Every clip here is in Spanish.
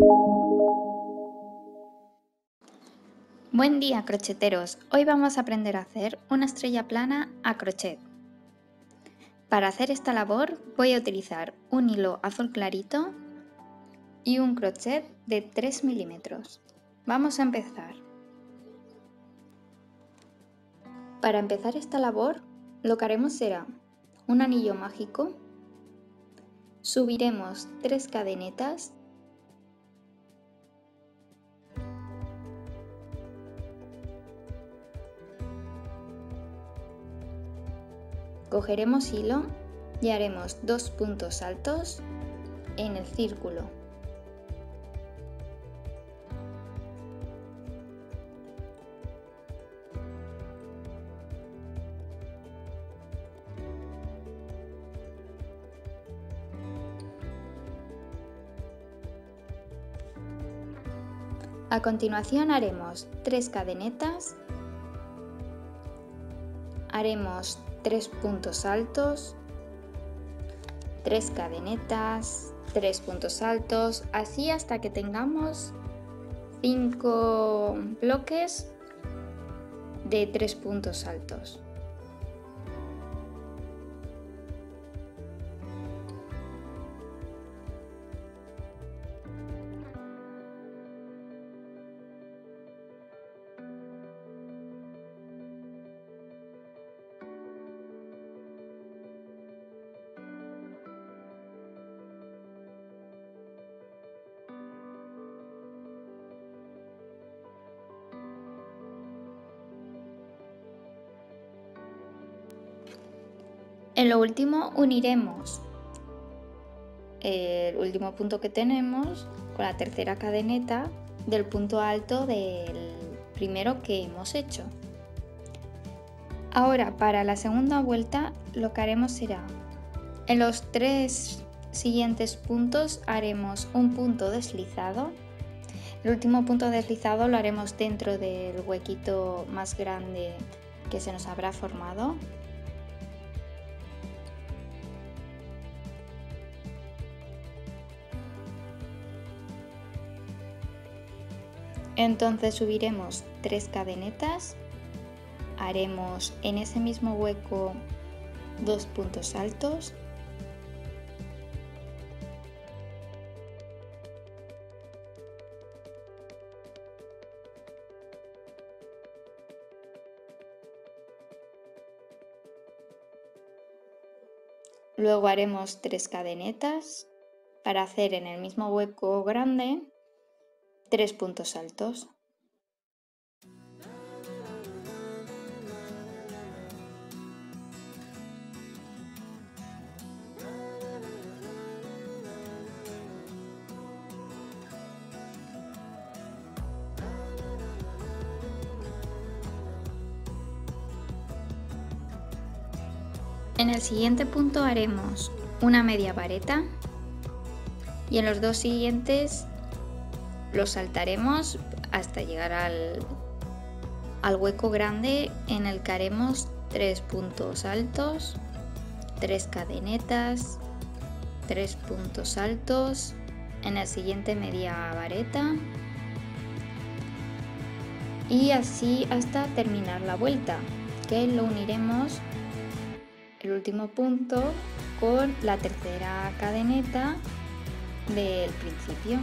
Buen día, crocheteros. Hoy vamos a aprender a hacer una estrella plana a crochet. Para hacer esta labor voy a utilizar un hilo azul clarito y un crochet de 3 milímetros. Vamos a empezar. Para empezar esta labor, lo que haremos será un anillo mágico, subiremos 3 cadenetas, cogeremos hilo y haremos 2 puntos altos en el círculo. A continuación haremos 3 cadenetas, haremos 3 puntos altos, 3 cadenetas, 3 puntos altos, así hasta que tengamos 5 bloques de 3 puntos altos. En lo último uniremos el último punto que tenemos con la tercera cadeneta del punto alto del primero que hemos hecho. Ahora para la segunda vuelta lo que haremos será, en los 3 siguientes puntos haremos un punto deslizado. El último punto deslizado lo haremos dentro del huequito más grande que se nos habrá formado. Entonces subiremos 3 cadenetas, haremos en ese mismo hueco 2 puntos altos, luego haremos 3 cadenetas para hacer en el mismo hueco grande 3 puntos altos. En el siguiente punto haremos una media vareta y en los 2 siguientes los saltaremos hasta llegar al hueco grande en el que haremos 3 puntos altos, 3 cadenetas, 3 puntos altos, en el siguiente media vareta y así hasta terminar la vuelta, que lo uniremos el último punto con la tercera cadeneta del principio.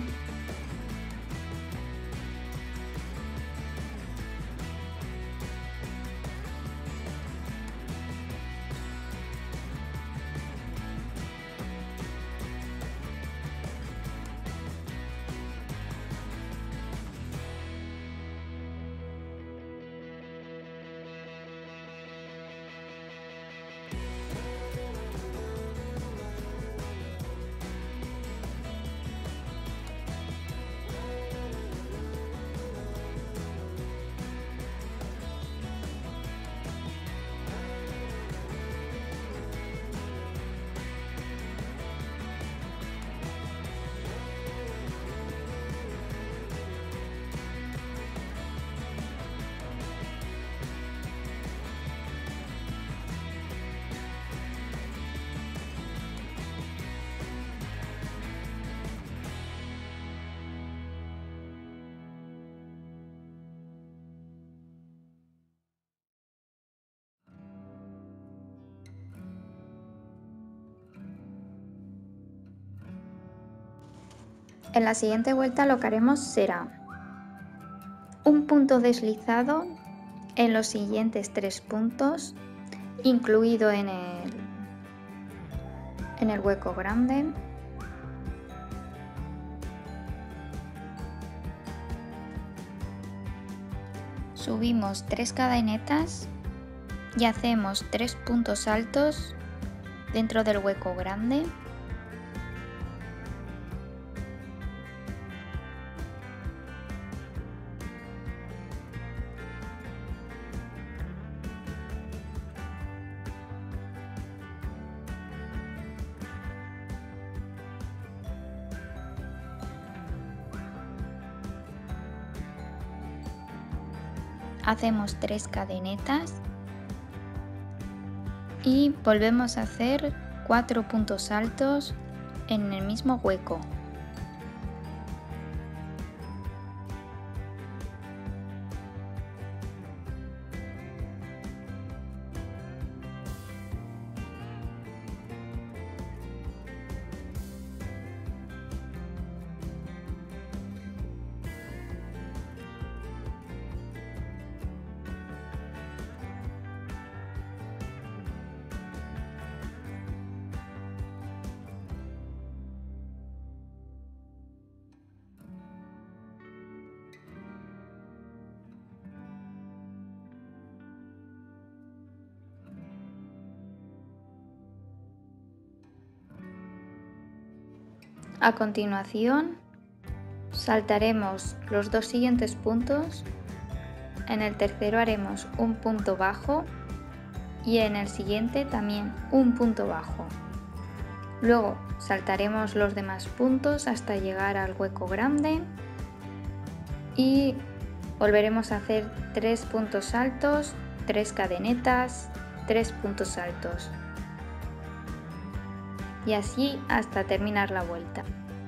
En la siguiente vuelta lo que haremos será un punto deslizado en los siguientes 3 puntos, incluido en el hueco grande. Subimos 3 cadenetas y hacemos 3 puntos altos dentro del hueco grande. Hacemos 3 cadenetas y volvemos a hacer 4 puntos altos en el mismo hueco. A continuación, saltaremos los 2 siguientes puntos. En el tercero haremos un punto bajo y en el siguiente también un punto bajo. Luego saltaremos los demás puntos hasta llegar al hueco grande y volveremos a hacer 3 puntos altos, 3 cadenetas, 3 puntos altos. Y así hasta terminar la vuelta.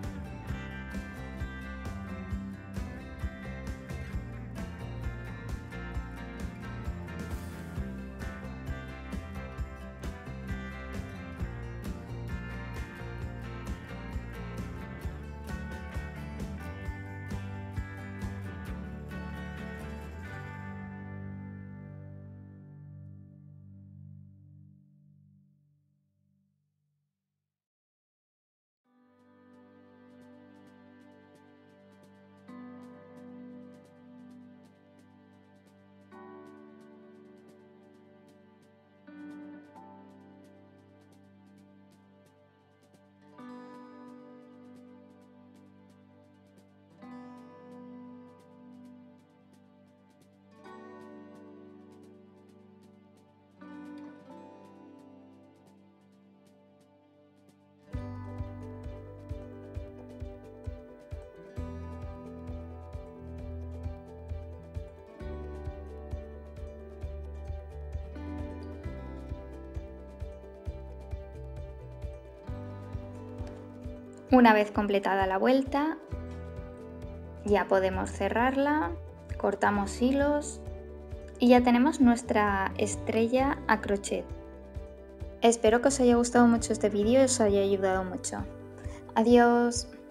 Una vez completada la vuelta, ya podemos cerrarla, cortamos hilos y ya tenemos nuestra estrella a crochet. Espero que os haya gustado mucho este vídeo y os haya ayudado mucho. Adiós.